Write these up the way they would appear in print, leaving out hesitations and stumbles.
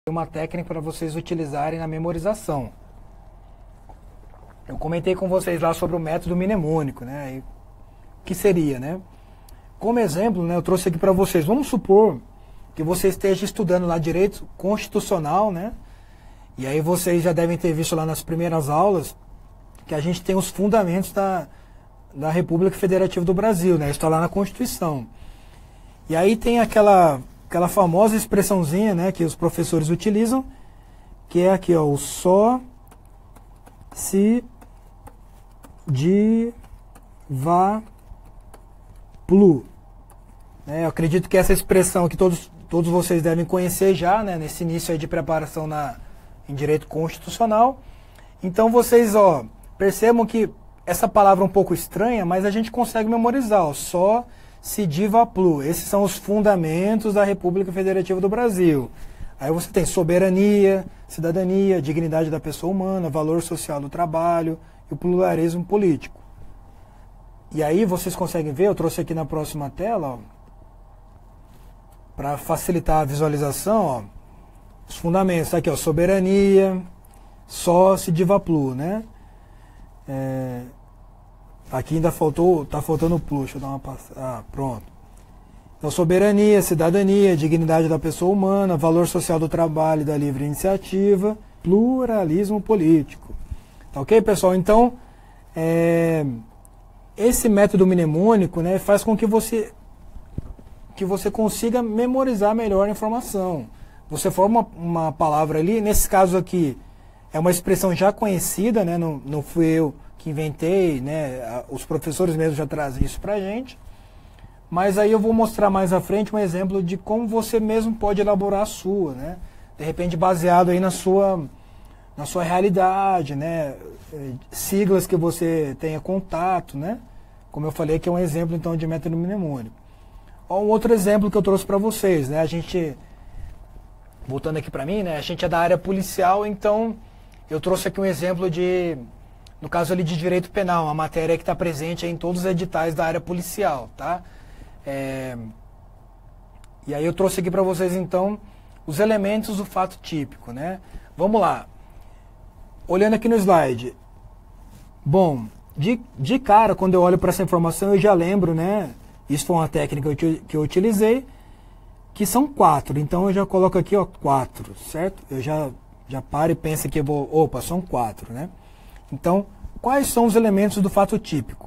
uma técnica para vocês utilizarem na memorização. Eu comentei com vocês lá sobre o método mnemônico, né? E o que seria, né? Como exemplo, né, eu trouxe aqui para vocês. Vamos supor que você esteja estudando lá direito constitucional, né? E aí vocês já devem ter visto lá nas primeiras aulas que a gente tem os fundamentos da República Federativa do Brasil, né? Isso está lá na Constituição. E aí tem aquela famosa expressãozinha, né, que os professores utilizam, que é aqui, ó, o só se diva plu. Eu acredito que essa expressão que todos vocês devem conhecer já, né, nesse início aí de preparação em direito constitucional. Então vocês, ó, percebam que essa palavra é um pouco estranha, mas a gente consegue memorizar, ó, só se diva plu. Esses são os fundamentos da República Federativa do Brasil. Aí você tem soberania, cidadania, dignidade da pessoa humana, valor social do trabalho e o pluralismo político. E aí vocês conseguem ver, eu trouxe aqui na próxima tela, para facilitar a visualização, ó, os fundamentos. Tá aqui, ó, soberania, só se diva plu, né? Aqui ainda tá faltando o plus, deixa eu dar uma passada. Pronto. Então, soberania, cidadania, dignidade da pessoa humana, valor social do trabalho e da livre iniciativa, pluralismo político. Tá ok, pessoal? Então, esse método mnemônico, né, faz com que você consiga memorizar melhor a informação. Você forma uma palavra ali, nesse caso aqui, é uma expressão já conhecida, né, não fui eu que inventei, né, os professores mesmo já trazem isso pra gente, mas aí eu vou mostrar mais à frente um exemplo de como você mesmo pode elaborar a sua, né, de repente baseado aí na sua realidade, né, siglas que você tenha contato, né, como eu falei que é um exemplo então de método mnemônico. Um outro exemplo que eu trouxe para vocês, né, a gente, voltando aqui para mim, né, a gente é da área policial, então eu trouxe aqui um exemplo no caso ali de direito penal, uma matéria que está presente aí em todos os editais da área policial, tá? E aí eu trouxe aqui para vocês, então, os elementos do fato típico, né? Vamos lá. Olhando aqui no slide. Bom, de cara, quando eu olho para essa informação, eu já lembro, né? Isso foi uma técnica que eu utilizei, que são 4. Então eu já coloco aqui, ó, 4, certo? Eu já paro e penso que opa, são 4, né? Então, quais são os elementos do fato típico?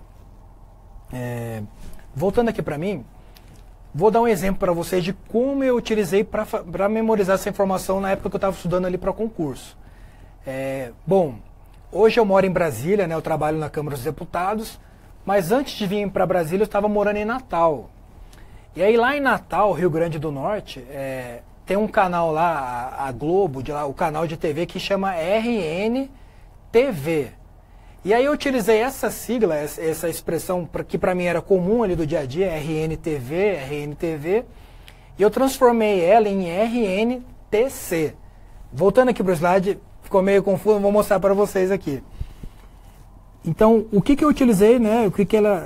Voltando aqui para mim, vou dar um exemplo para vocês de como eu utilizei para memorizar essa informação na época que eu estava estudando ali para concurso. Bom, hoje eu moro em Brasília, né, eu trabalho na Câmara dos Deputados, mas antes de vir para Brasília eu estava morando em Natal. E aí lá em Natal, Rio Grande do Norte, tem um canal lá, a Globo, o canal de TV que chama RNTV. E aí eu utilizei essa sigla, essa expressão que para mim era comum ali do dia a dia, RNTV, e eu transformei ela em RNTC. Voltando aqui para o slide, ficou meio confuso, vou mostrar para vocês aqui. Então, o que eu utilizei, né, o que ela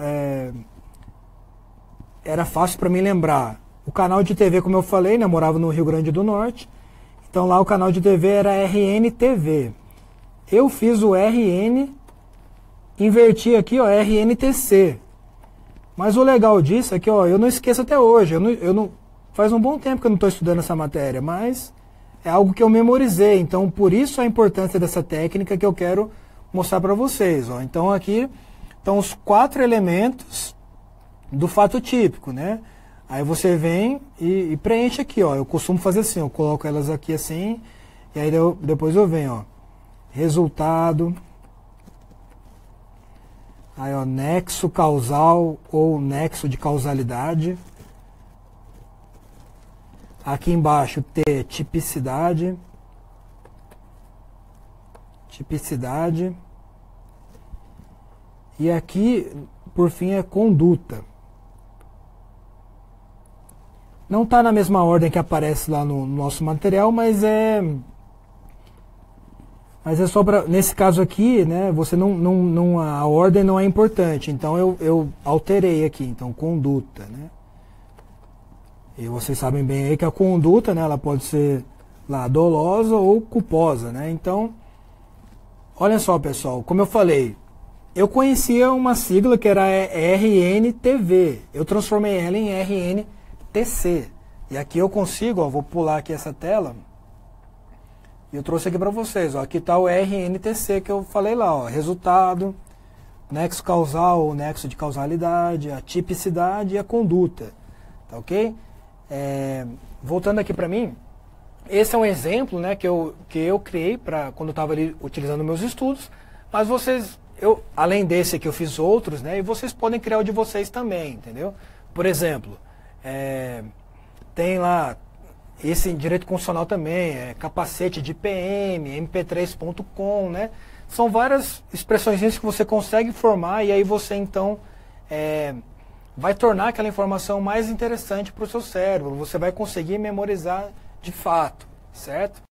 era fácil para mim lembrar. O canal de TV, como eu falei, né, eu morava no Rio Grande do Norte, então lá o canal de TV era RNTV. Eu fiz o RN, inverti aqui, ó, RNTC. Mas o legal disso é que, ó, eu não esqueço até hoje. Faz um bom tempo que eu não estou estudando essa matéria, mas é algo que eu memorizei. Então, por isso a importância dessa técnica que eu quero mostrar para vocês. Ó. Então, aqui estão os 4 elementos do fato típico, né? Aí você vem e preenche aqui, ó. Eu costumo fazer assim, eu coloco elas aqui assim, e aí depois eu venho, ó. Resultado. Aí, ó, nexo causal ou nexo de causalidade. Aqui embaixo, T, tipicidade. Tipicidade. E aqui, por fim, é conduta. Não está na mesma ordem que aparece lá no nosso material, mas é só para, nesse caso aqui, né, você a ordem não é importante, então eu alterei aqui, então conduta, né. E vocês sabem bem aí que a conduta, né, ela pode ser lá, dolosa ou culposa, né? Então, olha só, pessoal, como eu falei, eu conhecia uma sigla que era RNTV, eu transformei ela em RNTC. E aqui eu consigo, ó, vou pular aqui essa tela, e eu trouxe aqui para vocês, ó, aqui está o RNTC que eu falei lá, ó, resultado, nexo causal, nexo de causalidade, a tipicidade e a conduta, tá ok? Voltando aqui para mim, esse é um exemplo, né, que eu criei para quando eu estava ali utilizando meus estudos, mas vocês, além desse aqui eu fiz outros, né, e vocês podem criar o de vocês também, entendeu? Por exemplo, tem lá esse em direito constitucional também, capacete de PM, mp3.com, né? São várias expressões que você consegue formar e aí você então vai tornar aquela informação mais interessante para o seu cérebro, você vai conseguir memorizar de fato, certo?